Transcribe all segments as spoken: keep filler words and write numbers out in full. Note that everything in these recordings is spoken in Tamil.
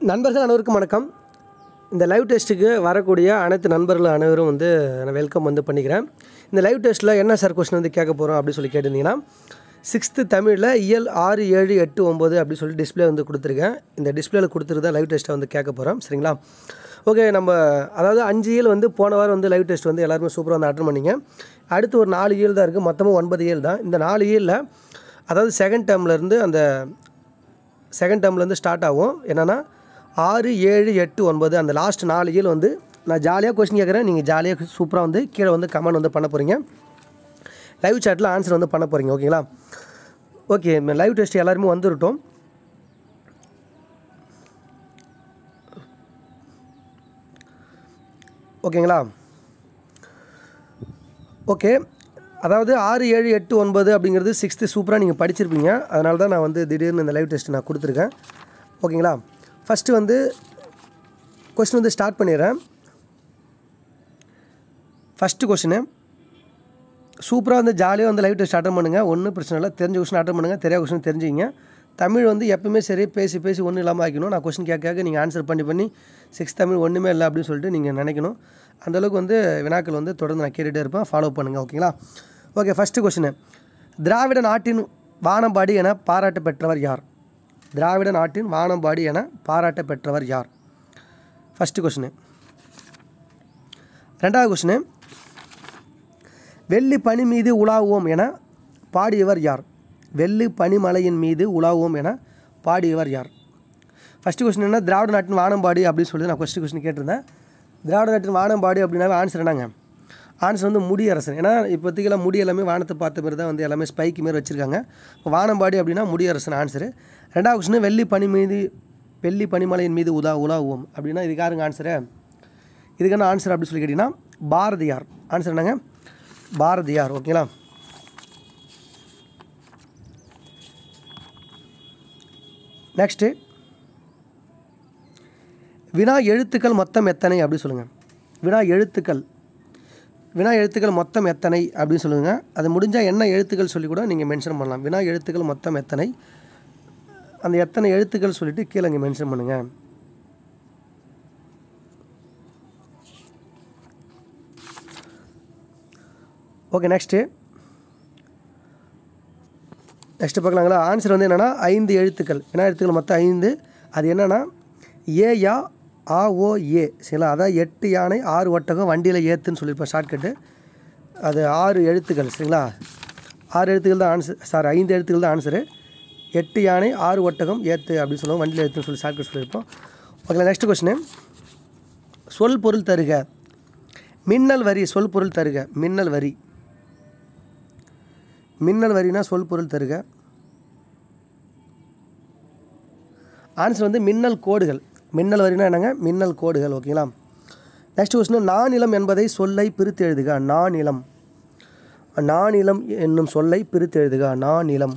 நண்பர்கள் அனைவருக்கும் வணக்கம். இந்த லைவ் டெஸ்ட்டுக்கு வரக்கூடிய அனைத்து நண்பர்கள் அனைவரும் வந்து நான் வெல்கம் வந்து பண்ணிக்கிறேன். இந்த லைவ் டெஸ்ட்டில் என்ன சார் கொஸ்டின் வந்து கேட்க போகிறோம் அப்படின்னு சொல்லி கேட்டிருந்தீங்கன்னா, சிக்ஸ்த்து தமிழில் இயல் ஆறு ஏழு எட்டு ஒம்பது அப்படின்னு சொல்லி டிஸ்பிளே வந்து கொடுத்துருக்கேன். இந்த டிஸ்பிளேயில் கொடுத்துருந்தா லைவ் டெஸ்ட்டை வந்து கேட்க போகிறோம். சரிங்களா? ஓகே, நம்ம அதாவது அஞ்சு இயல் வந்து போன வாரம் வந்து லைவ் டெஸ்ட் வந்து எல்லாருமே சூப்பராக வந்து அட்டன் பண்ணிங்க. அடுத்து ஒரு நாலு இயல் தான் இருக்குது, மொத்தமாக ஒன்பது இயல் தான். இந்த நாலு இயலில் அதாவது செகண்ட் டேர்ம்லேருந்து அந்த செகண்ட் டேர்ம்லேருந்து ஸ்டார்ட் ஆகும். என்னென்னா ஆறு ஏழு எட்டு ஒன்பது அந்த லாஸ்ட் நாலு இயல் வந்து நான் ஜாலியாக கொஸ்டின் கேட்குறேன். நீங்கள் ஜாலியாக சூப்பராக வந்து கீழே வந்து கமெண்ட் வந்து பண்ண போகிறீங்க. லைவ் சாட்டில் ஆன்சர் வந்து பண்ண போகிறீங்க. ஓகேங்களா? ஓகே, லைவ் டெஸ்ட் எல்லாருமே வந்துருட்டோம். ஓகேங்களா? ஓகே, அதாவது ஆறு ஏழு எட்டு ஒன்பது அப்படிங்கிறது சிக்ஸ்த்து சூப்பராக நீங்கள் படிச்சிருப்பீங்க. அதனால தான் நான் வந்து திடீர்னு இந்த லைவ் டெஸ்ட் நான் கொடுத்துருக்கேன். ஓகேங்களா? ஃபஸ்ட்டு வந்து கொஸ்டின் வந்து ஸ்டார்ட் பண்ணிடுறேன். ஃபஸ்ட்டு கொஸ்டினு சூப்பராக வந்து ஜாலியாக வந்து லைவ் டெஸ்ட் அட்டன் பண்ணுங்கள். ஒன்றும் பிரச்சனை இல்லை. தெரிஞ்ச கொஸ்டின் அட்டன் பண்ணுங்கள், தெரியாத கொஸ்டின் தெரிஞ்சுங்க. தமிழ் வந்து எப்பவுமே சரி பேசி பேசி ஒன்றும் இல்லாமல் ஆக்கணும். நான் கொஸ்டின் கேட்க கேட்க நீங்கள் ஆன்சர் பண்ணி பண்ணி சிக்ஸ் தமிழ் ஒன்றுமே இல்லை அப்படின்னு சொல்லிட்டு நீங்கள் நினைக்கணும். அந்தளவுக்கு வந்து வினாக்கள் வந்து தொடர்ந்து நான் கேட்டுகிட்டே இருப்பேன். ஃபாலோ பண்ணுங்கள். ஓகேங்களா? ஓகே, ஃபஸ்ட்டு கொஸ்டின், திராவிட நாட்டின் வானம்பாடி என பாராட்ட பெற்றவர் யார்? திராவிட நாட்டின் வானம்பாடி என பாராட்ட பெற்றவர் யார்? First question. ரெண்டாவது கொஸ்டின், வெள்ளி பனி மீது உலாவுவோம் என பாடியவர் யார்? வெள்ளி பனிமலையின் மீது உலாவுவோம் என பாடியவர் யார்? ஃபஸ்ட்டு கொஸ்டின் என்ன, திராவிட நாட்டின் வானம்பாடி அப்படின்னு சொல்லி நான் ஃபஸ்ட்டு கொஸ்டின் கேட்டிருந்தேன். திராவிட நாட்டின் வானம்பாடி அப்படின்னாவே ஆன்சர் என்னங்க? ஆன்சர் வந்து முடியரசன். ஏன்னா இப்போதைக்கெல்லாம் முடி எல்லாமே வானத்தை பார்த்த மாரி தான் வந்து எல்லாமே ஸ்பைக்கு மாரி வச்சுருக்காங்க. இப்போ வானம்பாடி அப்படின்னா முடியரசன் ஆன்சரு. ரெண்டாவது கொஸ்டின், வெள்ளி பனி மீது வெள்ளி பனிமலையின் மீது உதா உலாவுவோம் அப்படின்னா இதுக்கு யாருங்க ஆன்சரு? இதுக்கான ஆன்சர் அப்படின்னு சொல்லி கேட்டிங்கன்னா பாரதியார். ஆன்சர் என்னங்க? பாரதியார். ஓகேங்களா? நெக்ஸ்ட்டு, வினா எழுத்துக்கள் மொத்தம் எத்தனை அப்படின்னு சொல்லுங்கள். வினா எழுத்துக்கள் வினா எழுத்துக்கள் மொத்தம் எத்தனை அப்படின்னு சொல்லுங்கள். அது முடிஞ்சால் என்ன எழுத்துக்கள் சொல்லி கூட நீங்கள் மென்ஷன் பண்ணலாம். வினா எழுத்துக்கள் மொத்தம் எத்தனை, அந்த எத்தனை எழுத்துக்கள் சொல்லிவிட்டு கீழே இங்கே மென்ஷன் பண்ணுங்கள். ஓகே, நெக்ஸ்ட்டு நெக்ஸ்ட்டு பார்க்கலாங்களா? ஆன்சர் வந்து என்னென்னா ஐந்து எழுத்துக்கள். வினா எழுத்துக்கள் மொத்தம் ஐந்து. அது என்னென்னா ஏயா ஆ ஓ ஏ. சரிங்களா? அதான் எட்டு யானை ஆறு ஒட்டகம் வண்டியில் ஏற்றுன்னு சொல்லியிருப்பேன் ஷார்ட்கட்டு. அது ஆறு எழுத்துக்கள். சரிங்களா? ஆறு எழுத்துக்கள் தான் ஆன்சர். சாரி, ஐந்து எழுத்துக்கள் தான் ஆன்சரு. எட்டு யானை ஆறு ஒட்டகம் ஏற்று அப்படின்னு சொல்லுவோம், வண்டியில் ஏற்றுன்னு சொல்லி ஷார்ட்கட் சொல்லியிருப்போம். ஓகே, நெக்ஸ்ட் கொஸ்டின், சொல் பொருள் தருக. மின்னல் வரி சொல் பொருள் தருக. மின்னல் வரி மின்னல் வரினா சொல் பொருள் தருக. ஆன்சர் வந்து மின்னல் கோடுகள். மின்னல் வரினா என்னங்க? மின்னல் கோடுகள். ஓகேங்களா? நெக்ஸ்ட் கொஸ்டின், நானிலம் என்பதை சொல்லை பிரித்து எழுதுக. நானிலம் நானிலம் என்னும் சொல்லை பிரித்து எழுதுக. நானிலம்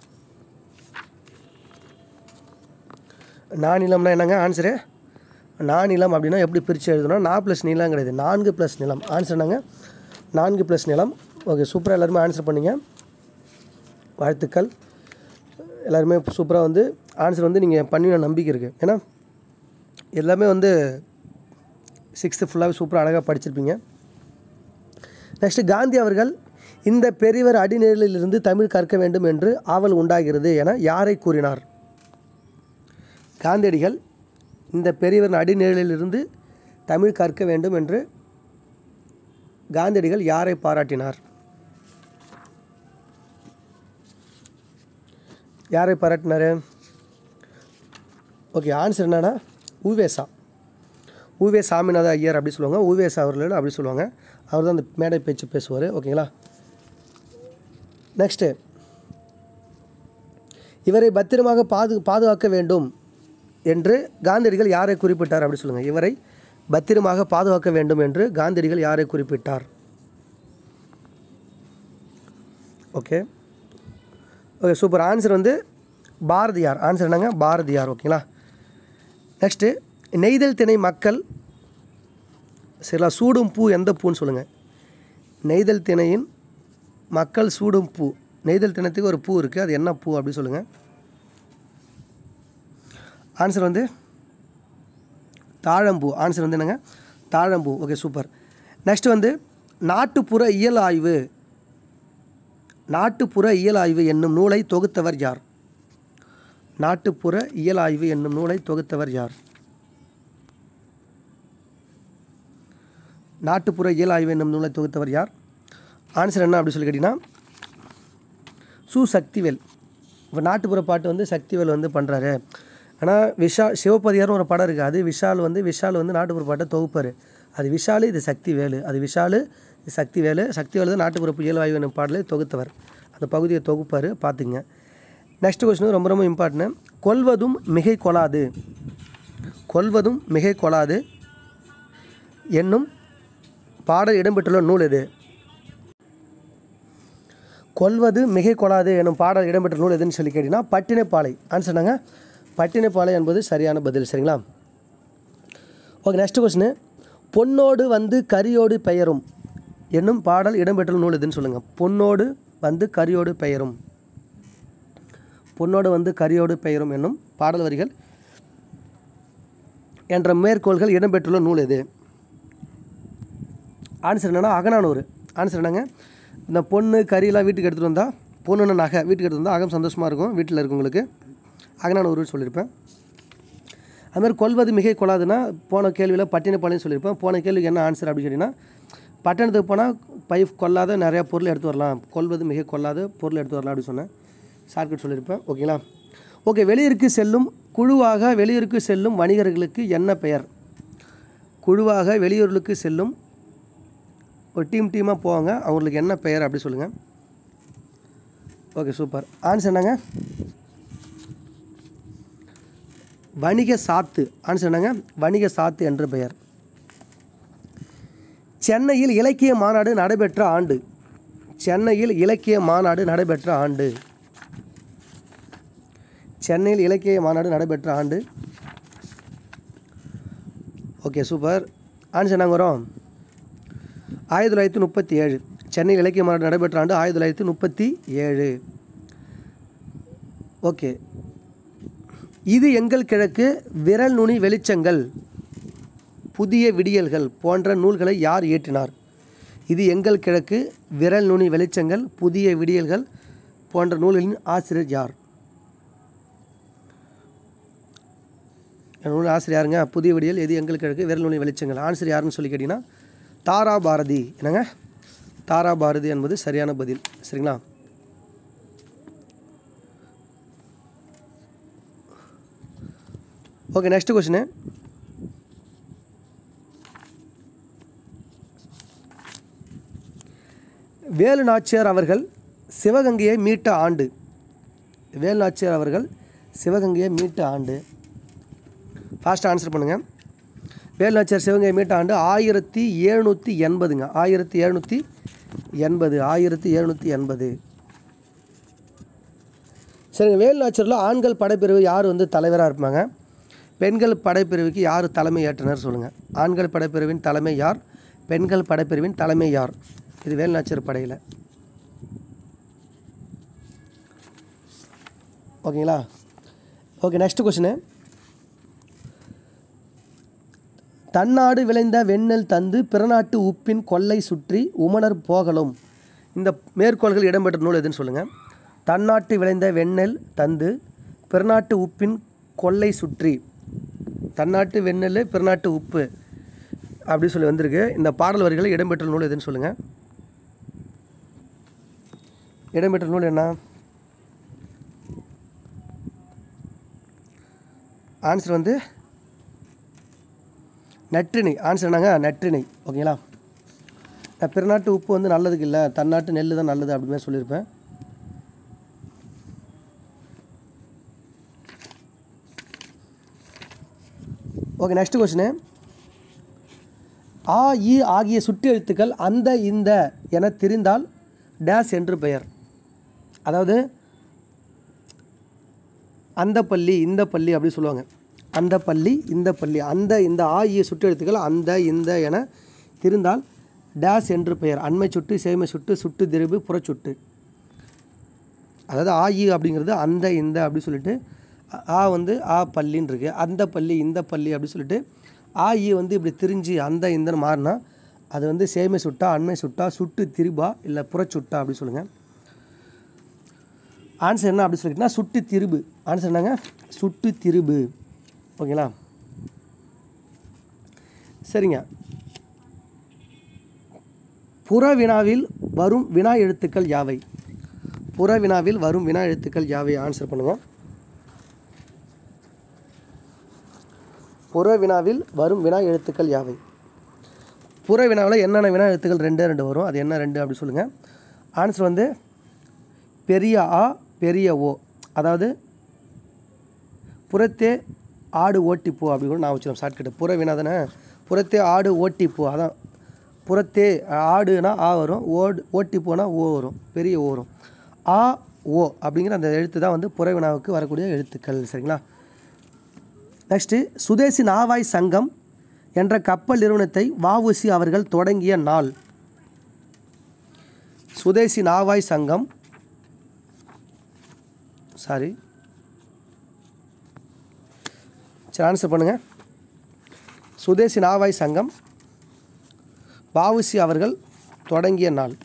நானிலம்னா என்னங்க ஆன்சரு? நானிலம் அப்படின்னா எப்படி பிரித்து எழுதணும்? நா ப்ளஸ் நிலம் கிடையாது, நான்கு ப்ளஸ் நிலம். ஆன்சர் என்னங்க? நான்கு ப்ளஸ் நிலம். ஓகே, சூப்பராக எல்லாருமே ஆன்சர் பண்ணிங்க. வாழ்த்துக்கள். எல்லாருமே சூப்பராக வந்து ஆன்சர் வந்து நீங்கள் பண்ணி நம்பிக்கை இருக்குது. ஏன்னா எல்லாமே வந்து சிக்ஸ்த்து ஃபுல்லாகவே சூப்பராக அழகாக படிச்சிருப்பீங்க. நெக்ஸ்ட்டு, காந்தி அவர்கள் இந்த பெரியவர் அடிநிலையிலிருந்து தமிழ் கற்க வேண்டும் என்று ஆவல் உண்டாகிறது என யாரை கூறினார்? காந்தியடிகள் இந்த பெரியவர் அடிநிலையிலிருந்து தமிழ் கற்க வேண்டும் என்று காந்தியடிகள் யாரை பாராட்டினார்? யாரை பாராட்டினார்? ஓகே, ஆன்சர் என்னன்னா உவேசா. உவே சாமிநாத ஐயர் அப்படி சொல்லுவாங்க. உவேசா அவர்கள் அப்படி சொல்லுவாங்க. அவர் தான் அந்த மேடை பேச்சு பேசுவார். ஓகேங்களா? நெக்ஸ்ட்டு, இவரை பத்திரமாக பாது பாதுகாக்க வேண்டும் என்று காந்தியடிகள் யாரை குறிப்பிட்டார் அப்படி சொல்லுங்கள். இவரை பத்திரமாக பாதுகாக்க வேண்டும் என்று காந்தியடிகள் யாரை குறிப்பிட்டார்? Okay okay super. ஆன்சர் வந்து பாரதியார். ஆன்சர் என்னங்க? பாரதியார். ஓகேங்களா? நெக்ஸ்ட்டு, நெய்தல் திணை மக்கள் சரிங்களா சூடும் பூ எந்த பூன்னு சொல்லுங்கள். நெய்தல் திணையின் மக்கள் சூடும் பூ. நெய்தல் திணத்துக்கு ஒரு பூ இருக்குது, அது என்ன பூ அப்படி சொல்லுங்கள். ஆன்சர் வந்து தாழம்பூ. ஆன்சர் வந்து என்னங்க? தாழம்பூ. Okay, super. நெக்ஸ்ட் வந்து நாட்டுப்புற இயல் ஆய்வு. நாட்டுப்புற இயல் ஆய்வு என்னும் நூலை தொகுத்தவர் யார்? நாட்டுப்புற இயல் ஆய்வு என்னும் நூலை தொகுத்தவர் யார்? நாட்டுப்புற இயல் ஆய்வு என்னும் நூலை தொகுத்தவர் யார்? ஆன்சர் என்ன அப்படி சொல்லி கேட்டிங்கன்னா சு சக்திவேல். இப்போ நாட்டுப்புற பாட்டு வந்து சக்திவேல் வந்து பண்ணுறாரு. ஆனால் விஷா சிவபதியார்னு ஒரு படம் இருக்குது. அது விஷால் வந்து விஷால் வந்து நாட்டுப்புற பாட்டை தொகுப்பார். அது விஷால், இது சக்திவேலு. அது விஷால், இது சக்திவேலு. சக்திவேலு தான் நாட்டுப்புற இயல் ஆய்வு என்னும் பாடலை தொகுத்தவர். அந்த பகுதியை தொகுப்பார், பார்த்துங்க. நெக்ஸ்ட் கொஸ்டின் ரொம்ப ரொம்ப இம்பார்ட்டன்ட். கொல்வதும் மிகை கொள்ளாது. கொல்வதும் மிகை கொள்ளாது என்னும் பாடல் இடம்பெற்றுள்ள நூல் எது? கொல்வது மிகை கொள்ளாது என்னும் பாடல் இடம்பெற்ற நூல் எதுன்னு சொல்லி கேட்டிங்கன்னா பட்டினப்பாலை. ஆன்சர் நாங்கள் பட்டினப்பாலை என்பது சரியான பதில். சரிங்களா? Okay, next question. பொன்னோடு வந்து கரியோடு பெயரும் என்னும் பாடல் இடம்பெற்றுள்ள நூல் எதுன்னு சொல்லுங்கள். பொன்னோடு வந்து கரியோடு பெயரும். பொன்னோடு வந்து கரியோடு பெயரும் என்னும் பாடல் வரிகள் என்ற மேற்கோள்கள் இடம்பெற்றுள்ள நூல் எது? ஆன்சர் என்னென்னா அகநானூறு. ஆன்சர் என்னங்க? இந்த பொண்ணு கறியெல்லாம் வீட்டுக்கு எடுத்துகிட்டு வந்தால், பொண்ணுன்னு நகை வீட்டுக்கு எடுத்துகிட்டு வந்தால் அகம் சந்தோஷமாக இருக்கும் வீட்டில் இருக்கவங்களுக்கு. அகநானூறு சொல்லியிருப்பேன். அதுமாதிரி கொல்வது மிகை கொள்ளாதுன்னா போன கேள்வியில் பட்டினப்பாளையம் சொல்லியிருப்பேன். போன கேள்விக்கு என்ன ஆன்சர் அப்படின்னு கேட்டிங்கன்னா பட்டணத்துக்கு போனால் பை கொள்ளாத நிறையா பொருள் எடுத்து வரலாம், கொல்வது மிகை கொள்ளாத பொருள் எடுத்து வரலாம் அப்படின்னு சொன்னேன். ஷார்ட்கட் சொல்லியிருப்பேன். ஓகேங்களா? ஓகே, வெளியூருக்கு செல்லும் குழுவாக வெளியூருக்கு செல்லும் வணிகர்களுக்கு என்ன பெயர்? குழுவாக வெளியூர்களுக்கு செல்லும் ஒரு டீம் டீமாக போவாங்க, அவங்களுக்கு என்ன பெயர் அப்படி சொல்லுங்கள். Okay, super. ஆன்சர் என்னங்க? வணிக சாத்து. ஆன்சர் என்னங்க? வணிக சாத்து என்ற பெயர். சென்னையில் இலக்கிய மாநாடு நடைபெற்ற ஆண்டு. சென்னையில் இலக்கிய மாநாடு நடைபெற்ற ஆண்டு. சென்னையில் இலக்கிய மாநாடு நடைபெற்ற ஆண்டு. Okay, super. ஆன்சர் நாங்கள் வரோம் ஆயிரத்தி தொள்ளாயிரத்தி முப்பத்தி ஏழு. சென்னையில் இலக்கிய மாநாடு நடைபெற்ற ஆண்டு ஆயிரத்தி தொள்ளாயிரத்தி முப்பத்தி ஏழு. ஓகே, இது எங்கள் கிழக்கு, விரல் நுனி வெளிச்சங்கள், புதிய விடியல்கள் போன்ற நூல்களை யார் இயற்றினார்? இது எங்கள் கிழக்கு, விரல் நுனி வெளிச்சங்கள், புதிய விடியல்கள் போன்ற நூல்களின் ஆசிரியர் யார்? நூல் ஆசிரியர் யாருங்க? புதிய விடியல், எது எங்கள் கிழக்கு, விரல் நுனி வெளிச்சங்கள். ஆன்சர் யாருன்னு சொல்லி கேட்டிங்கன்னா தாரா பாரதி. என்னங்க? தாரா பாரதி என்பது சரியான பதில். சரிங்களா? Okay, next question. Velu Nachiyar அவர்கள் சிவகங்கையை மீட்ட ஆண்டு. வேலு நாச்சியார் அவர்கள் சிவகங்கையை மீட்ட ஆண்டு. ஃபாஸ்ட்டாக ஆன்சர் பண்ணுங்கள். வேலு நாச்சியார் சிவகங்கையை மீட்ட ஆண்டு ஆயிரத்தி எழுநூற்றி எண்பதுங்க. ஆயிரத்தி எழுநூற்றி எண்பது ஆயிரத்தி எழுநூற்றி எண்பது. சரிங்க. வேலு நாச்சியாரில் ஆண்கள் படைப்பிரிவு யார் வந்து தலைவராக இருப்பாங்க? பெண்கள் படைப்பிரிவுக்கு யார் தலைமை ஏற்றனர் சொல்லுங்கள். ஆண்கள் படைப்பிரிவின் தலைமை யார்? பெண்கள் படைப்பிரிவின் தலைமை யார்? இது வேலு நாச்சியார் படையில். ஓகேங்களா? Okay, next question. தன்னாடு விளைந்த வெண்ணெல் தந்து பிறநாட்டு உப்பின் கொள்ளை சுற்றி உமணர் போகலும். இந்த மேற்கோள்கள் இடம்பெற்ற நூல் எதுன்னு சொல்லுங்கள். தன்னாட்டு விளைந்த வெண்ணெல் தந்து பிறநாட்டு உப்பின் கொள்ளை சுற்றி. தன்னாட்டு வெண்ணெல் பிறநாட்டு உப்பு அப்படி சொல்லி வந்திருக்கு. இந்த பாடல் வரிகளை இடம்பெற்ற நூல் எதுன்னு சொல்லுங்கள். இடம்பெற்ற நூல் என்ன? ஆன்சர் வந்து நற்றிணை. ஆன்சர் என்னங்க? நற்றிணை. ஓகேங்களா? நான் பிறநாட்டு உப்பு வந்து நல்லதுக்கு இல்லை, தன்னாட்டு நெல் தான் நல்லது அப்படின்னு சொல்லியிருப்பேன். Okay, next question. ஆ இ ஆகிய சுட்டு எழுத்துக்கள் அந்த இந்த என தெரிந்தால் டேஸ் என்று பெயர். அதாவது அந்த பள்ளி இந்த பள்ளி அப்படி சொல்லுவாங்க. அந்த பள்ளி இந்த பள்ளி, அந்த இந்த ஆகிய சுட்டு எழுத்துக்கள் அந்த இந்த என தெரிந்தால் டேஸ் என்று பெயர். அண்மை சுட்டு, சேமை சுட்டு, சுட்டு திரிபு, புறச்சுட்டு. அதாவது ஆயி அப்படிங்கிறது அந்த இந்த அப்படி சொல்லிட்டு, ஆ வந்து ஆ பள்ளின்னு இருக்குது, அந்த பள்ளி இந்த பள்ளி அப்படி சொல்லிட்டு ஆ ஈ வந்து இப்படி திரிஞ்சு அந்த இந்தன்னு மாறினா அது வந்து சேமை சுட்டா, அண்மை சுட்டா, சுட்டு திரிபா, இல்லை புறச்சுட்டா அப்படி சொல்லுங்கள். ஆன்சர் என்ன அப்படி சொல்லிட்டுனா சுட்டு திருபு. ஆன்சர் என்னங்க? சுட்டு திருபு. ஓகேங்களா? சரிங்க. புற வினாவில் வரும் வினா எழுத்துக்கள் யாவை? புற வினாவில் வரும் வினா எழுத்துக்கள் யாவை? ஆன்சர் பண்ணுங்கள். புற வினாவில் வரும் வினா எழுத்துக்கள் யாவை? புற வினாவில் என்னென்ன வினா எழுத்துக்கள் ரெண்டே ரெண்டு வரும், அது என்ன ரெண்டு அப்படி சொல்லுங்கள். ஆன்சர் வந்து பெரிய ஆ பெரிய ஓ, அதாவது புறத்தே ஆடு ஓட்டிப்போ அப்படி கூட நான் வச்சுருவேன் ஷார்ட்கட்டு. புற வினா தானே, புறத்தே ஆடு ஓட்டிப்போ, அதான் புறத்தே ஆடுனா ஆ வரும், ஓடு ஓட்டிப்போனா ஓ வரும், பெரிய ஓ வரும். ஆ ஓ அப்படிங்கிற அந்த எழுத்து தான் வந்து புற வினாவுக்கு வரக்கூடிய எழுத்துக்கள். சரிங்களா? நெக்ஸ்ட்டு, சுதேசி நாவாய் சங்கம் என்ற கப்பல் நிறுவனத்தை வஉசி அவர்கள் தொடங்கிய நாள். சுதேசி நாவாய் சங்கம் சாரி சரி ஆன்சர் பண்ணுங்கள். சுதேசி நாவாய் சங்கம் வஉசி அவர்கள் தொடங்கிய நாள்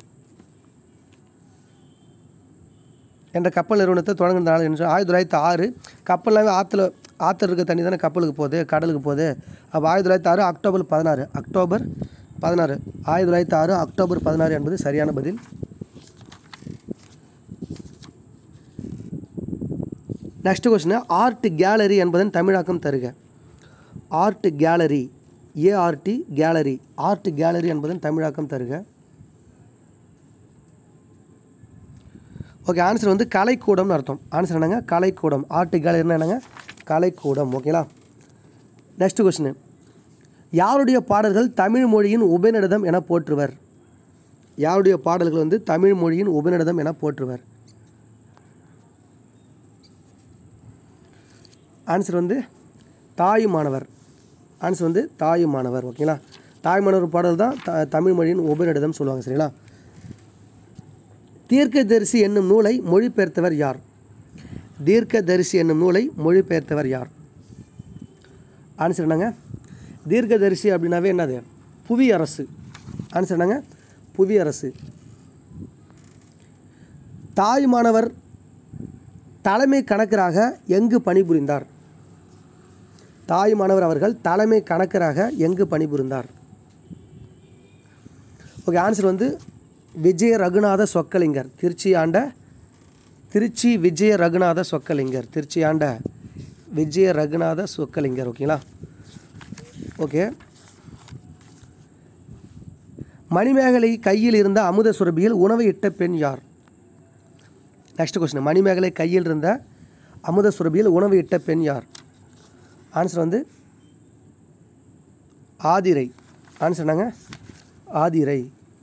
என்ற கப்பல் நிறுவனத்தை தொடங்கின நாள் என்று ஆயிரத்தி தொள்ளாயிரத்தி ஆறு. கப்பல்லாம் ஆற்றுல ஆற்றுல இருக்க தண்ணி தானே கப்பலுக்கு போகுது, கடலுக்கு போகுது. அப்போ ஆயிரத்தி தொள்ளாயிரத்தி ஆறு அக்டோபர் பதினாறு அக்டோபர் பதினாறு ஆயிரத்தி தொள்ளாயிரத்தி ஆறு அக்டோபர் பதினாறு என்பது சரியான பதில். நெக்ஸ்ட் கொஸ்டின், ஆர்ட் கேலரி என்பதன் தமிழாக்கம் தருக. Art gallery, ART gallery, art gallery என்பதன் தமிழாக்கம் தருக. ஓகே, ஆன்சர் வந்து கலைக்கூடம்னு அர்த்தம். ஆன்சர் என்னங்க? கலைக்கூடம். ஆர்ட் கேலரினா என்னங்க? கலைக்கூடம். ஓகேங்களா? நெக்ஸ்ட் கொஸ்டின், யாருடைய பாடல்கள் தமிழ் மொழியின் உபநிடதம் என போற்றுவர்? யாருடைய பாடல்கள் வந்து தமிழ் மொழியின் உபநிடதம் என போற்றுவர்? ஆன்சர் வந்து தாயுமானவர். ஆன்சர் வந்து தாயுமானவர். ஓகேங்களா? தாயுமானவர் பாடல் தான் த தமிழ் மொழியின் உபநிடதம் சொல்லுவாங்க. சரிங்களா? தீர்க்கதரிசி என்னும் நூலை மொழிபெயர்த்தவர் யார்? தீர்க்கதரிசி என்னும் நூலை மொழிபெயர்த்தவர் யார்? ஆன்சர் என்னங்க? தீர்க்கதரிசி அப்படின்னாவே என்னது? புவி அரசு. ஆன்சர் என்னங்க? புவி அரசு. தாயுமானவர் தலைமை கணக்கராக எங்கு பணிபுரிந்தார்? தாயுமானவர் அவர்கள் தலைமை கணக்கராக எங்கு பணிபுரிந்தார்? ஓகே, ஆன்சர் வந்து விஜய ரகுநாத சொக்கலிங்கர். திருச்சி ஆண்ட திருச்சி விஜய ரகுநாத சொக்கலிங்கர். திருச்சி ஆண்ட விஜய ரகுநாத சொக்கலிங்கர். ஓகேங்களா? ஓகே, மணிமேகலை கையில் இருந்த அமுத சுரபியில் உணவை இட்ட பெண் யார்? நெக்ஸ்ட் கொஸ்டின், மணிமேகலை கையில் இருந்த அமுத சுரபியில் உணவு இட்ட பெண் யார்? ஆன்சர் வந்து ஆதிரை. ஆன்சர் என்னங்க? ஆதிரை.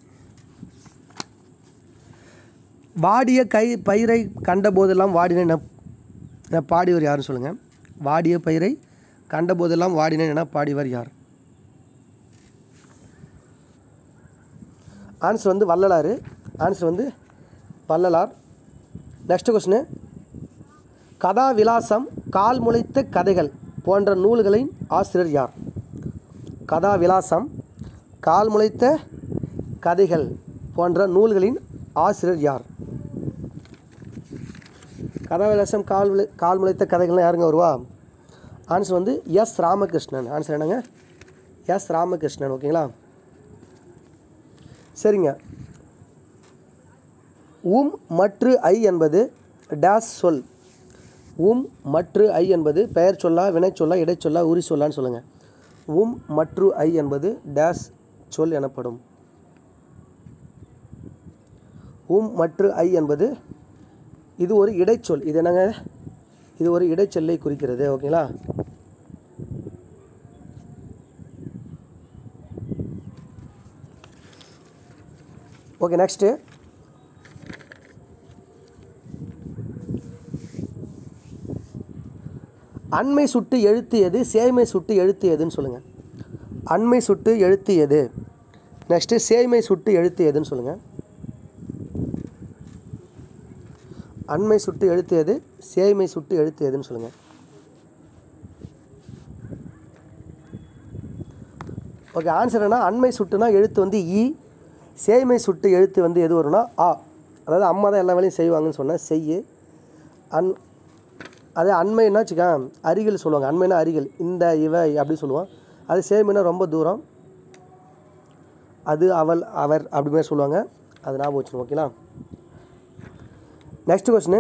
வாடிய கை பயிரை கண்ட போதெல்லாம் வாடினேன் என பாடியவர் யாருன்னு சொல்லுங்கள். வாடிய பயிரை கண்ட போதெல்லாம் வாடினேன் என பாடியவர் யார்? ஆன்சர் வந்து வள்ளலார். ஆன்சர் வந்து வள்ளலார். நெக்ஸ்ட் கொஸ்டின், கதா விலாசம், கால் முளைத்த கதைகள் போன்ற நூல்களின் ஆசிரியர் யார்? கதா விலாசம், கால் முளைத்த கதைகள் போன்ற நூல்களின் ஆசிரியர் யார்? கதா விலாசம், கால் விளை கால் முளைத்த கதைகள்லாம் யாருங்க வருவா? ஆன்சர் வந்து எஸ் ராமகிருஷ்ணன். ஆன்சர் என்னங்க? எஸ் ராமகிருஷ்ணன். ஓகேங்களா? சரிங்க. உம் மற்று ஐ என்பது டேஸ் சொல். உம் மற்று ஐ என்பது பெயர் சொல்லா, வினை சொல்லா, இடைச்சொல்லா, உரி சொல்லான்னு சொல்லுங்கள். உம் மற்று ஐ என்பது டேஸ் சொல் எனப்படும். உம் மற்று ஐ என்பது இது ஒரு இடைச்சொல். இது என்னங்க? இது ஒரு இடைச்சொல்லை குறிக்கிறது. ஓகேங்களா? ஓகே, நெக்ஸ்ட்டு, அண்மை சுட்டு எழுத்து எது, சேய்மை சுட்டு எழுத்து எதுன்னு சொல்லுங்கள். அண்மை சுட்டு எழுத்து எது? நெக்ஸ்ட்டு சேய்மை சுட்டு எழுத்து எதுன்னு சொல்லுங்கள். அண்மை சுட்டு எழுத்து எது, சேய்மை சுட்டு எழுத்து எதுன்னு சொல்லுங்கள். ஓகே, ஆன்சர் என்ன? அண்மை சுட்டுனா எழுத்து வந்து இ, சேய்மை சுட்டு எழுத்து வந்து எது வரும்னா ஆ. அதாவது அம்மா தான் எல்லா வேலையும் செய்வாங்கன்னு சொன்னேன், செய்யு. அன் அதே அண்மைன்னா வச்சுக்க அருகில் சொல்லுவாங்க, அண்மைனா அருகில், இந்த இவ அப்படி சொல்லுவோம். அது சேய்மைனா ரொம்ப தூரம், அது அவள் அவர் அப்படி மாதிரி சொல்லுவாங்க. அது ஞாபகம் வச்சுக்கணும். ஓகேங்களா? நெக்ஸ்ட் கொஸ்டின்,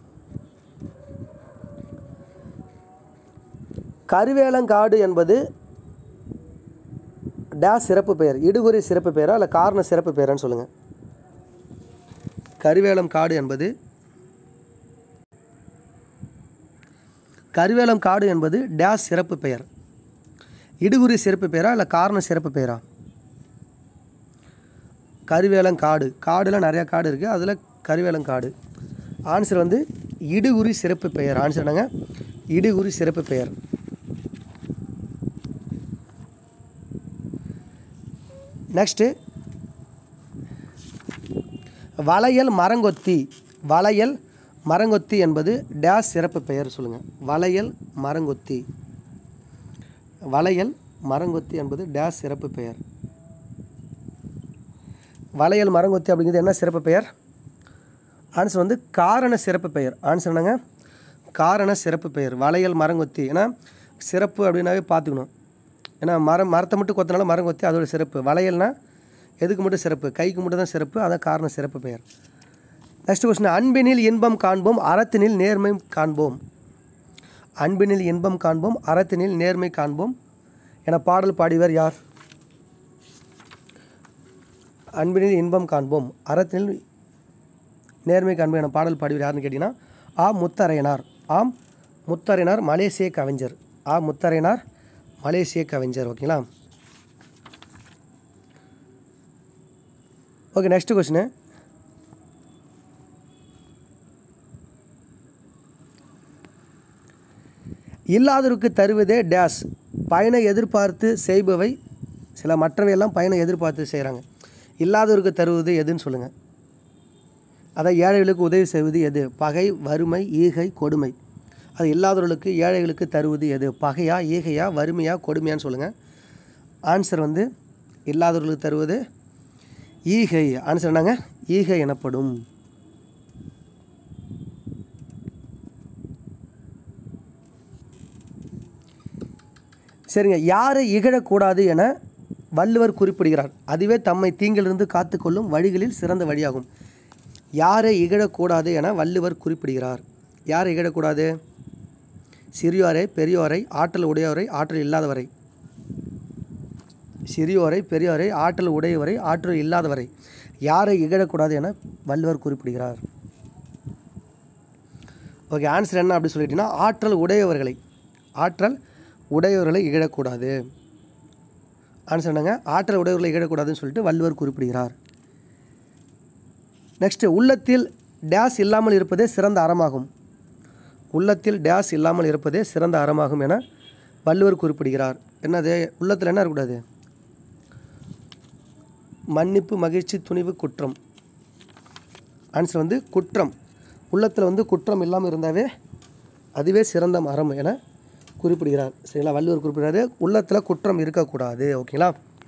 கருவேலங்காடு என்பது டேஸ் சிறப்பு பெயர், இடுகுறி சிறப்பு பெயரா இல்லை காரண சிறப்பு பெயரான்னு சொல்லுங்கள். கருவேலம் காடு என்பது கருவேலம் காடு என்பது டேஸ் சிறப்பு பெயர், இடுகுறி சிறப்பு பெயரா இல்லை காரண சிறப்பு பெயரா? கருவேலங்காடு, காடுலாம் நிறையா காடு இருக்குது, அதில் கருவேலங்காடு. ஆன்சர் வந்து இடுகுறி சிறப்பு பெயர். ஆன்சர் என்னங்க? இடுகுறி சிறப்பு பெயர். நெக்ஸ்ட்டு, வளையல் மரங்கொத்தி, வளையல் மரங்கொத்தி என்பது டேஸ் சிறப்பு பெயர் சொல்லுங்கள். வளையல் மரங்கொத்தி, வளையல் மரங்கொத்தி என்பது டேஸ் சிறப்பு பெயர். வளையல் மரங்கொத்தி அப்படிங்கிறது என்ன சிறப்பு பெயர்? ஆன்சர் வந்து காரண சிறப்பு பெயர். ஆன்சர் என்னங்க? காரண சிறப்பு பெயர். வளையல் மரங்கொத்தி, ஏன்னா சிறப்பு அப்படின்னாவே பார்த்துக்கணும். ஏன்னா மரம் மரத்தை மட்டும் கொத்தினாலும் மரங்கொத்தி அதோட சிறப்பு. வளையல்னா எதுக்கு மட்டும் சிறப்பு? கைக்கு மட்டும் தான் சிறப்பு, அதான் காரண சிறப்பு பெயர். நெக்ஸ்ட் கொஸ்டின், அன்பினில் இன்பம் காண்போம், அறத்தினில் நேர்மை காண்போம். அன்பினில் இன்பம் காண்போம், அறத்தினில் நேர்மை காண்போம் என பாடல் பாடியவர் யார்? அன்பினில் இன்பம் காண்போம், அறத்தினில் நேர்மை காண்போம் என பாடல் பாடியவர் யாருன்னு கேட்டிங்கன்னா ஆ முத்தரையனார். ஆம் முத்தரையனார் மலேசிய கவிஞர். ஆ முத்தரையனார் மலேசிய கவிஞர். ஓகேங்களா? ஓகே, நெக்ஸ்ட் கொஸ்டின், இல்லாதவருக்கு தருவதே டேஸ், பயனை எதிர்பார்த்து செய்பவை சில, மற்றவையெல்லாம் பயனை எதிர்பார்த்து செய்கிறாங்க. இல்லாதவருக்கு தருவது எதுன்னு சொல்லுங்கள். அதை ஏழைகளுக்கு உதவி செய்வது எது? பகை, வறுமை, ஈகை, கொடுமை. அது இல்லாதவர்களுக்கு ஏழைகளுக்கு தருவது எது? பகையா, ஈகையா, வறுமையா, கொடுமையான்னு சொல்லுங்கள். ஆன்சர் வந்து இல்லாதவர்களுக்கு தருவது ஈகை. ஆன்சர் என்னங்க? ஈகை எனப்படும். சரிங்க, யாரை இகழக்கூடாது என வள்ளுவர் குறிப்பிடுகிறார்? அதுவே தம்மை தீங்கிலிருந்து காத்துக்கொள்ளும் வழிகளில் சிறந்த வழியாகும். யாரை இகழக்கூடாது என வள்ளுவர் குறிப்பிடுகிறார்? யாரை இகழக்கூடாது? சிறியோரை, பெரியோரை, ஆற்றல் உடையவரை, ஆற்றல் இல்லாதவரை. சிறியோரை, பெரியோரை, ஆற்றல் உடையவரை, ஆற்றல் இல்லாதவரை. யாரை இகழக்கூடாது என வள்ளுவர் குறிப்பிடுகிறார்? ஓகே, ஆன்சர் என்ன அப்படி சொல்லிட்டீங்கன்னா ஆற்றல் உடையவர்களை, ஆற்றல் உடையவர்களை இகழக்கூடாது. ஆன்சர் என்னங்க? ஆற்றல் உடையவர்களை இகழக்கூடாதுன்னு சொல்லிட்டு வள்ளுவர் குறிப்பிடுகிறார். நெக்ஸ்ட்டு, உள்ளத்தில் டேஸ் இல்லாமல் இருப்பதே சிறந்த அறமாகும். உள்ளத்தில் டேஸ் இல்லாமல் இருப்பதே சிறந்த அறமாகும் என வள்ளுவர் குறிப்பிடுகிறார். என்னது? உள்ளத்தில் என்ன இருக்கக்கூடாது? மன்னிப்பு, மகிழ்ச்சி, துணிவு, குற்றம். ஆன்சர் வந்து குற்றம். உள்ளத்தில் வந்து குற்றம் இல்லாமல் இருந்தாவே அதுவே சிறந்த அறம் என குறிப்பிடுகிறார். சரிங்களா? வள்ளுவர் குறிப்பிடுறாரு உள்ளத்தில் குற்றம் இருக்கக்கூடாது. ஓகேங்களா?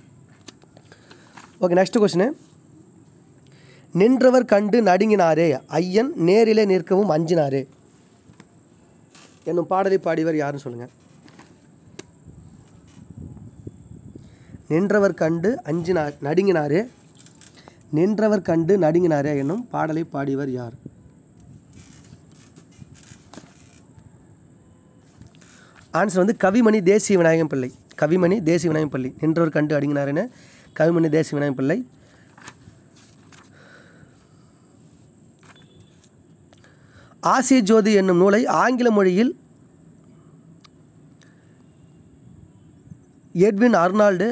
ஓகே, நெக்ஸ்ட் கொஸ்டின், நின்றவர் கண்டு நடுங்கினாரே, ஐயன் நேரிலே நிற்கவும் அஞ்சினாரே என்னும் பாடலை பாடியவர் யாருன்னு சொல்லுங்கள். நின்றவர் கண்டு அஞ்சினார் நடுங்கினாரே, நின்றவர் கண்டு நடுங்கினாரே என்னும் பாடலை பாடியவர் யார்? ஆன்சர் வந்து கவிமணி தேசிய விநாயகம் பிள்ளை. கவிமணி தேசிய விநாயகம் பிள்ளை. நின்றவர் கண்டு அடங்கினாருன்னு கவிமணி தேசிய விநாயகம் பிள்ளை. ஆசிய ஜோதி என்னும் நூலை ஆங்கில மொழியில் எட்வின் அர்னால்டு,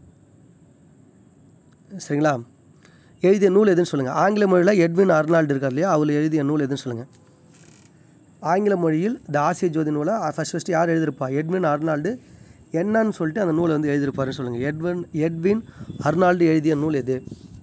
சரிங்களா, எழுதிய நூல் எதுன்னு சொல்லுங்கள். ஆங்கில மொழியில் எட்வின் அர்னால்டு இருக்கார் இல்லையா, அவர் எழுதிய நூல் எதுன்னு சொல்லுங்கள். ஆங்கில மொழியில் இந்த ஆசிய ஜோதி நூலை ஃபஸ்ட் ஃபஸ்ட்டு யார் எழுதியிருப்பா? Edwin Arnold. என்னன்னு சொல்லிட்டு அந்த நூலை வந்து எழுதியிருப்பாருன்னு சொல்லுங்கள். எட்வின் எட்வின் அர்னால்டு எழுதிய நூல் எது?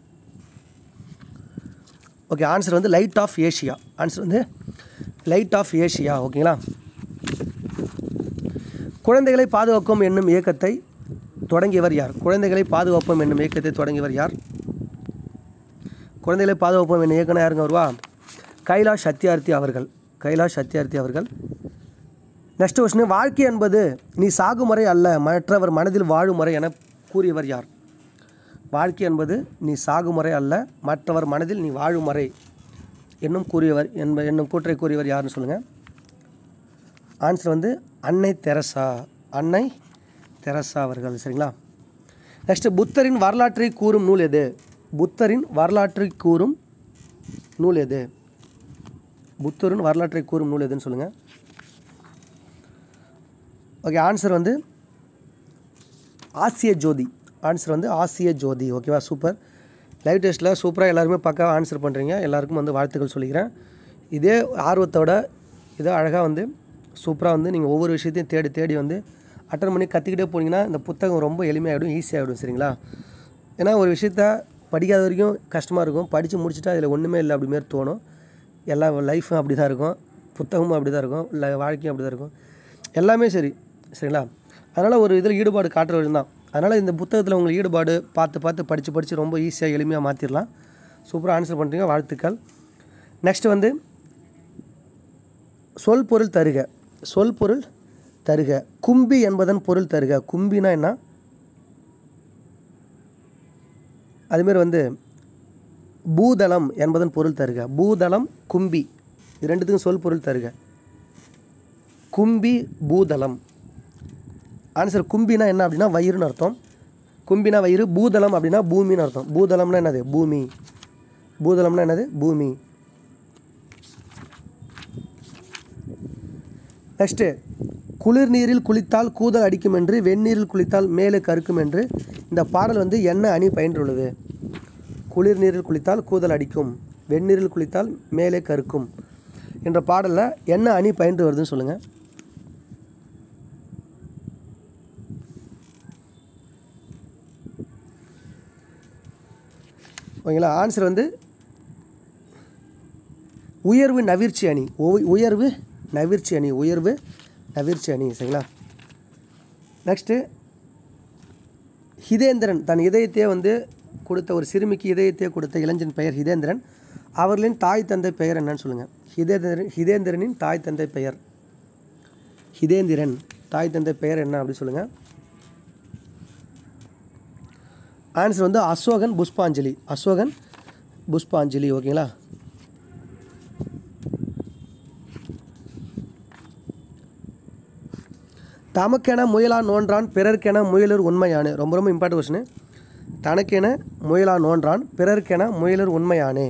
ஓகே, ஆன்சர் வந்து லைட் ஆஃப் ஏஷியா. ஆன்சர் வந்து லைட் ஆஃப் ஏஷியா. ஓகேங்களா? குழந்தைகளை பாதுகாக்கும் என்னும் இயக்கத்தை தொடங்கியவர் யார்? குழந்தைகளை பாதுகாப்போம் என்னும் இயக்கத்தை தொடங்கியவர் யார்? குழந்தைகளை பாதுகாப்போம் என்னும் இயக்கம் யாருங்க வருவா? கைலாஷ் சத்யார்த்தி அவர்கள். கைலாஷ் சத்யார்த்தி அவர்கள். நெக்ஸ்ட் கொஸ்டின், வாழ்க்கை என்பது நீ சாகுமுறை அல்ல மற்றவர் மனதில் வாழும் முறை என கூறியவர் யார்? வாழ்க்கை என்பது நீ சாகுமுறை அல்ல மற்றவர் மனதில் நீ வாழும் முறை என்னும் கூறியவர் என்ப என்னும் கூற்றை கூறியவர் யாருன்னு சொல்லுங்கள். ஆன்சர் வந்து அன்னை தெரசா. அன்னை தெரசா அவர்கள். சரிங்களா? நெக்ஸ்ட், புத்தரின் வரலாற்றை கூறும் நூல் எது? புத்தரின் வரலாற்றை கூறும் நூல் எது? புத்தரின் வரலாற்றை கூறும் நூல் எதுன்னு சொல்லுங்கள். ஓகே, ஆன்சர் வந்து ஆசிய ஜோதி. ஆன்சர் வந்து ஆசிய ஜோதி. ஓகேவா? சூப்பர். லைவ் டெஸ்ட்டில் சூப்பராக எல்லாருமே பக்காவாக ஆன்சர் பண்ணுறீங்க. எல்லாருக்கும் வந்து வாழ்த்துக்கள் சொல்லிக்கிறேன். இதே ஆர்வத்தோட இதே அழகாக வந்து சூப்பராக வந்து நீங்கள் ஒவ்வொரு விஷயத்தையும் தேடி தேடி வந்து அட்டன் பண்ணி கற்றுக்கிட்டே போனீங்கன்னா இந்த புத்தகம் ரொம்ப எளிமையாகிடும், ஈஸியாகிடும். சரிங்களா? ஏன்னா ஒரு விஷயத்த படிக்காத வரைக்கும் கஷ்டமாக இருக்கும், படித்து முடிச்சுட்டா அதில் ஒன்றுமே இல்லை அப்படிமாரி தோணும். எல்லா லைஃப்பும் அப்படி தான் இருக்கும், புத்தகமும் அப்படி தான் இருக்கும், இல்லை வாழ்க்கையும் அப்படி தான் இருக்கும், எல்லாமே சரி. சரிங்களா? அதனால் ஒரு இதில் ஈடுபாடு காட்டுறது தான். அதனால் இந்த புத்தகத்தில் உங்களுக்கு ஈடுபாடு பார்த்து பார்த்து படித்து படித்து ரொம்ப ஈஸியாக எளிமையாக மாற்றிடலாம். சூப்பராக ஆன்சர் பண்ணுறீங்க, வாழ்த்துக்கள். நெக்ஸ்ட் வந்து சொல் பொருள் தருக. சொல் பொருள் தருக. கும்பி என்பதன் பொருள் தருக. கும்பினா என்ன? அதுமாரி வந்து பூதளம் என்பதன் பொருள் தருக. பூதளம், கும்பி, இது ரெண்டுத்துக்கும் சொல் பொருள் தருக. கும்பி, பூதளம். ஆன்சர் கும்பினா என்ன அப்படின்னா வயிறுன்னு அர்த்தம். கும்பினா வயிறு. பூதளம் அப்படின்னா பூமின்னு அர்த்தம். பூதளம்னா என்னது? பூமி. பூதளம்னா என்னது? பூமி. நெக்ஸ்ட்டு, குளிர் நீரில் குளித்தால் கூதல் அடிக்கும் என்று, வெந்நீரில் குளித்தால் மேலே கருக்கும் என்று இந்த பாடல் வந்து என்ன அணி பயின்றுள்ளது? குளிர் நீரில் குளித்தால் கூதல் அடிக்கும், வெந்நீரில் குளித்தால் மேலே கருக்கும் என்ற பாடலில் என்ன அணி பயின்று வருதுன்னு சொல்லுங்கள். ஓகேங்களா? ஆன்சர் வந்து உயர்வு நவிர்ச்சி அணி. உயர்வு நவிர்ச்சி அணி. உயர்வு நவிர்ச்சி அணி. சரிங்களா? நெக்ஸ்ட்டு, ஹிதேந்திரன் தன் இதயத்தையே வந்து கொடுத்த ஒரு சிறுமிக்கு இதயத்தையே கொடுத்த இளைஞன் பெயர் ஹிதேந்திரன். அவர்களின் தாய் தந்தை பெயர் என்னன்னு சொல்லுங்கள். ஹிதேந்திரன் ஹிதேந்திரனின் தாய் தந்தை பெயர். ஹிதேந்திரன் தாய் தந்தை பெயர் என்ன அப்படி சொல்லுங்கள். ஆன்சர் வந்து அசோகன் புஷ்பாஞ்சலி. அசோகன் புஷ்பாஞ்சலி. ஓகேங்களா? தமக்கென முயலா நோன்றான் பிறர்க்கென முயலர் உண்மையானே. ரொம்ப ரொம்ப இம்பார்ட்டன்ட் கொஸ்டின். தனக்கென முயலா நோன்றான் பிறர்க்கென முயலர் உண்மையானே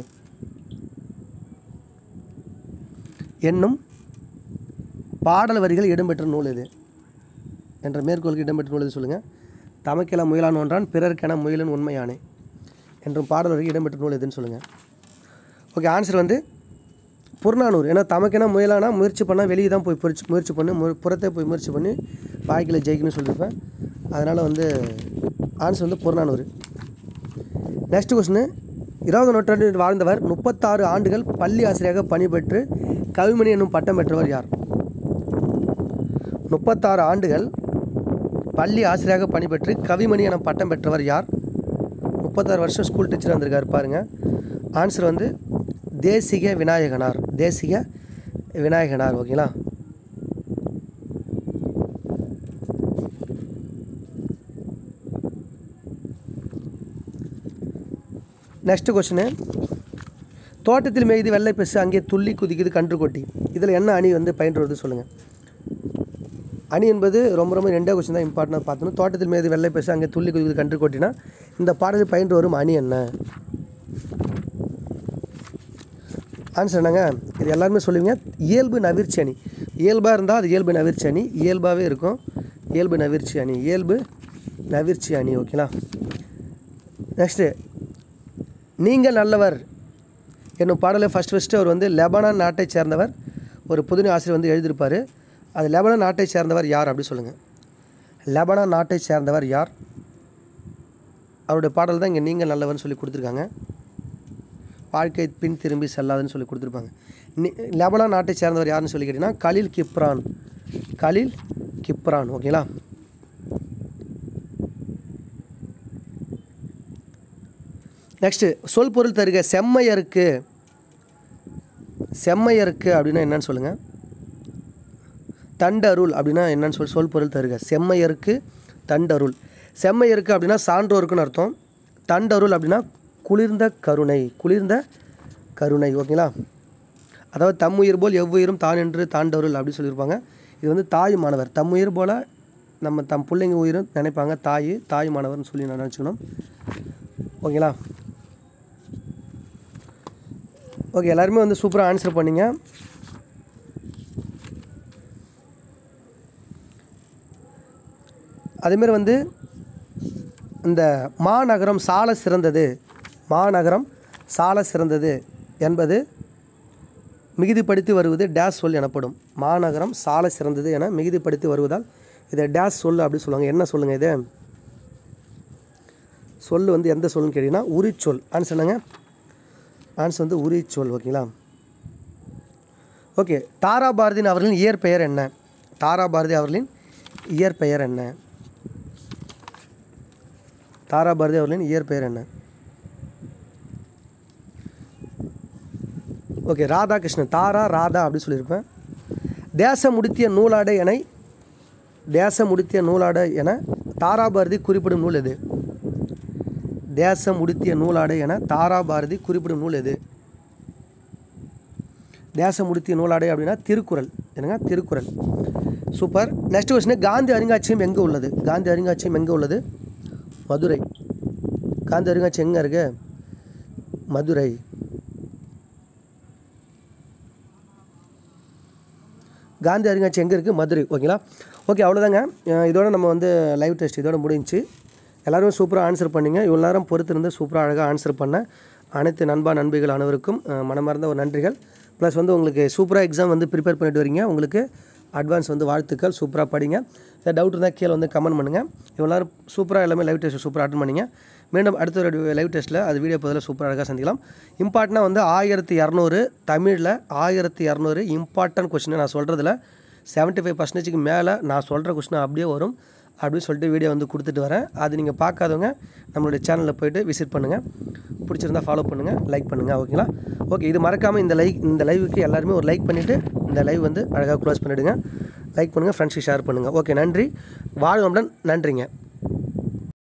என்னும் பாடல் வரிகள் இடம்பெற்ற நூல் இது என்ற மேற்கோளுக்கு இடம்பெற்ற நூல் இது சொல்லுங்கள். தமக்கென முயலா நோன்றான் பிறர்க்கென முயலன் உண்மையானே என்றும் பாடல் வரிகள் இடம்பெற்ற நூல் எதுன்னு சொல்லுங்கள். ஓகே, ஆன்சர் வந்து புறநானூறு. ஏன்னா தமக்கென முயலானா முயற்சி பண்ணால் வெளியே தான் போய் பொறிச்சு முயற்சி பண்ணி மு புறத்தை போய் முயற்சி பண்ணி வாழ்க்கையில் ஜெயிக்கணும்னு சொல்லியிருப்பேன். அதனால் வந்து ஆன்சர் வந்து புறநானூறு. நெக்ஸ்ட் கொஸ்டின், இருபது நூற்றாண்டில் வாழ்ந்தவர் முப்பத்தாறு ஆண்டுகள் பள்ளி ஆசிரியராக பணிபெற்று கவிமணி என்னும் பட்டம் பெற்றவர் யார்? முப்பத்தாறு ஆண்டுகள் பள்ளி ஆசிரியராக பணிபெற்று கவிமணி எனும் பட்டம் பெற்றவர் யார்? முப்பத்தாறு வருஷம் ஸ்கூல் டீச்சர் வந்திருக்காரு பாருங்கள். ஆன்சர் வந்து தேசிக விநாயகனார். தேசிக விநாயகனார். ஓகேங்களா? நெக்ஸ்ட் கொஸ்டின், தோட்டத்தில் மேய்து வெள்ளை பெசு அங்கே துள்ளி குதிக்குது கன்று கொட்டி. இதில் என்ன அணி வந்து பயின்று வருது சொல்லுங்கள். அணி என்பது ரொம்ப ரொம்ப ரெண்டே கொஸ்டின் தான் இம்பார்ட்டன்டாக பார்த்தணும். தோட்டத்தில் மேய்து வெள்ளை பெசு அங்கே துள்ளி குதிக்குது கன்று கொட்டினா இந்த பாடலில் பயின்று வரும் அணி என்ன? ஆன்சர் என்னங்க? இது எல்லாருமே சொல்லுவீங்க. இயல்பு நவிர்ச்சி அணி. இயல்பாக இருந்தால் அது இயல்பு நவிர்ச்சி அணி. இயல்பாகவே இருக்கும் இயல்பு நவிர்ச்சி அணி. இயல்பு நவிர்ச்சி அணி. ஓகேங்களா? நெக்ஸ்ட்டு, நீங்கள் நல்லவர் என்னும் பாடலை ஃபஸ்ட் ஃபஸ்ட்டு அவர் வந்து லெபனான் நாட்டை சேர்ந்தவர் ஒரு புதுமை ஆசிரியர் வந்து எழுதியிருப்பார். அது லெபனான் நாட்டை சேர்ந்தவர் யார் அப்படி சொல்லுங்கள். லெபனான் நாட்டை சேர்ந்தவர் யார்? அவருடைய பாடல் தான் இங்கே நீங்கள் நல்லவர்னு சொல்லி கொடுத்துருக்காங்க. வாழ்க்கை பின் திரும்பி செல்லாதுன்னு சொல்லி கொடுத்துருப்பாங்க. நி லெபனான் நாட்டை சேர்ந்தவர் யாருன்னு சொல்லி கேட்டிங்கன்னா கலீல் கிப்ரான். கலீல் கிப்ரான். ஓகேங்களா? நெக்ஸ்ட்டு சொல் பொருள் தருக. செம்மையருக்கு செம்மையருக்கு அப்படின்னா என்னன்னு சொல்லுங்கள். தண்டருள் அப்படின்னா என்னன்னு சொல் சொல் பொருள் தருக. செம்மையருக்கு தண்டருள். செம்மையருக்கு அப்படின்னா சான்றோருக்குன்னு அர்த்தம். தண்டருள் அப்படின்னா குளிர்ந்த கருணை, குளிர்ந்த கருணை. ஓகேங்களா? அதாவது தம்முயிர் போல் எவ்வுயிரும் தான் என்று தாண்டருள் அப்படின்னு சொல்லியிருப்பாங்க. இது வந்து தாய் மாணவர். தம்முயிர் போல் நம்ம தம் பிள்ளைங்க உயிரும் நினைப்பாங்க. தாய் தாய் மாணவர்னு சொல்லி நான் நினச்சிக்கணும். ஓகேங்களா? ஓகே, எல்லாருமே வந்து சூப்பராக ஆன்சர் பண்ணிங்க. அதேமாரி வந்து இந்த மாநகரம் சால சிறந்தது, மாநகரம் சால சிறந்தது என்பது மிகுதிப்படுத்தி வருவது டேஸ் சொல் எனப்படும். மாநகரம் சால சிறந்தது என மிகுதிப்படுத்தி வருவதால் இதை டேஸ் சொல் அப்படி சொல்லுவாங்க. என்ன சொல்லுங்கள் இது? சொல் வந்து எந்த சொல்லுன்னு கேட்டிங்கன்னா உரிச்சொல். ஆன்சர் என்னங்க? ஆன்சர் வந்து உரிச்சொல். ஓகேங்களா? ஓகே, தாரா பாரதியின் அவர்களின் இயற்பெயர் என்ன? தாரா பாரதி அவர்களின் இயற்பெயர் என்ன? தாரா பாரதி அவர்களின் இயற்பெயர் என்ன? ஓகே, ராதாகிருஷ்ணன். தாரா ராதா அப்படி சொல்லியிருப்பேன். தேச முடித்திய நூலாடை என தேச முடித்திய நூலாடை என தாரா பாரதி குறிப்பிடும் நூல் எது? தேச முடித்திய நூலாடை என தாரா பாரதி குறிப்பிடும் நூல் எது? தேச முடித்திய நூலாடை அப்படின்னா திருக்குறள். என்னங்க? Thirukkural. Super. Next question, Gandhi அருங்காட்சியகம் எங்கே உள்ளது? காந்தி அருங்காட்சியகம் எங்கே உள்ளது? மதுரை. காந்தி அருங்காட்சியகம் எங்கே இருக்கு? மதுரை. காந்தி அருங்காட்சியகம் எங்கே இருக்குது? மதுரை. ஓகேங்களா? ஓகே, அவ்வளோதாங்க. இதோட நம்ம வந்து லைவ் டெஸ்ட் இதோட முடிஞ்சு. எல்லாருமே சூப்பராக ஆன்சர் பண்ணிங்க. இவ்வளோ நேரம் பொறுத்து இருந்து சூப்பராக அழகாக ஆன்சர் பண்ண அனைத்து நண்பா நண்பிகள் அனைவருக்கும் மனமார்ந்த ஒரு நன்றிகள். ப்ளஸ் வந்து உங்களுக்கு சூப்பராக எக்ஸாம் வந்து ப்ரிப்பேர் பண்ணிட்டு வரீங்க. உங்களுக்கு அட்வான்ஸ் வந்து வாழ்த்துக்கள். சூப்பராக படிங்க. ஏதாவது டவுட் இருந்தால் கீழே வந்து கமெண்ட் பண்ணுங்கள். இவ்வளோ நேரம் சூப்பராக எல்லாமே லைவ் டெஸ்ட் சூப்பராக அட்டன் பண்ணிங்க. மீண்டும் அடுத்த ஒரு லைவ் டெஸ்ட்டில் அது வீடியோ பதில் சூப்பராக அழகாக சந்திக்கலாம். இம்பார்ட்டனாக வந்து ஆயிரத்தி இரநூறு தமிழில் ஆயிரத்தி இரநூறு இம்பார்ட்டன்ட் கொஸ்டின் நான் சொல்கிறதுல செவன்ட்டி ஃபைவ் பர்சன்டேஜுக்கு மேலே நான் சொல்கிற கொஸ்டின் அப்படியே வரும் அப்படின்னு சொல்லிட்டு வீடியோ வந்து கொடுத்துட்டு வரேன். அது நீங்கள் பார்க்காதவங்க நம்மளுடைய சேனலில் போய்ட்டு விசிட் பண்ணுங்கள். பிடிச்சிருந்தா ஃபாலோ பண்ணுங்கள், லைக் பண்ணுங்கள். ஓகேங்களா? ஓகே, இது மறக்காமல் இந்த லைக் இந்த லைவுக்கு எல்லாருமே ஒரு லைக் பண்ணிவிட்டு இந்த லைவ் வந்து அழகாக க்ளோஸ் பண்ணிவிடுங்க. லைக் பண்ணுங்கள், ஃப்ரெண்ட்ஸுக்கு ஷேர் பண்ணுங்கள். ஓகே, நன்றி. வாழ்வமுடன். நன்றிங்க.